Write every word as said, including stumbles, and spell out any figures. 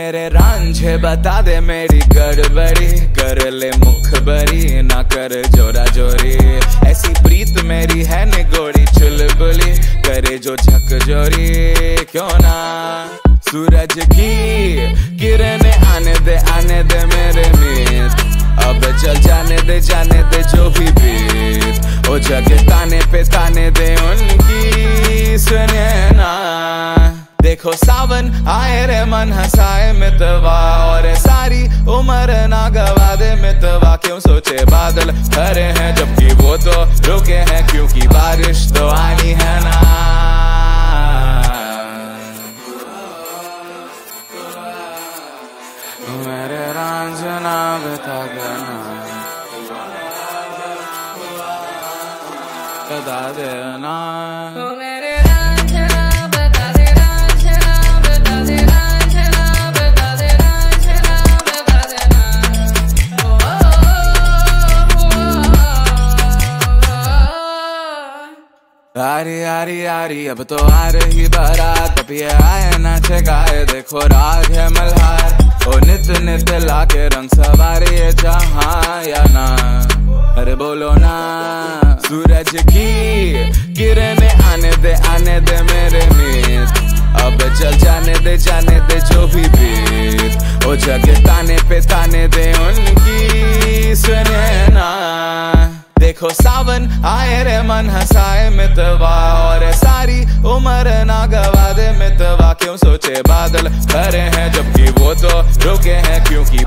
मेरे रांझे बता दे मेरी गड़बड़ी, कर ले मुखबरी ना कर जोरा जोरी। ऐसी प्रीत मेरी है निगोड़ी चुलबुली, करे जो झकझोरी क्यों ना। सूरज की किरणें आने दे आने दे मेरे मीत, अब चल जाने दे जाने दे जो भी बीत। ओ जगह ताने पे ताने दे उनकी सुने ना। देखो सावन आए रे मन हंसाए मितवा, और सारी उम्र ना गवा दे मितवा। क्यों सोचे बादल खरे हैं जबकि वो तो रुके हैं, क्योंकि बारिश तो आनी है ना। मेरे रांझना बता देना, बता देना। आरी आरी आरी अब तो आ रही बारात, अब ये आए नाचे गाए देखो राग है मल्हार। ओ नित नित लाके रंग सवारे ये जहां या ना, अरे बोलो ना। सूरज की किरणें आने दे आने दे मेरे मीत, अब चल जाने दे जाने दे जो भी बीत। ओ जगह ताने पे ताने दे उनकी सुने ना। देखो सावन आए रे मन हंसाए मितवा, और सारी उम्र ना गवा दे मितवा। क्यों सोचे बादल खरे हैं जबकि वो तो रुके हैं, क्योंकि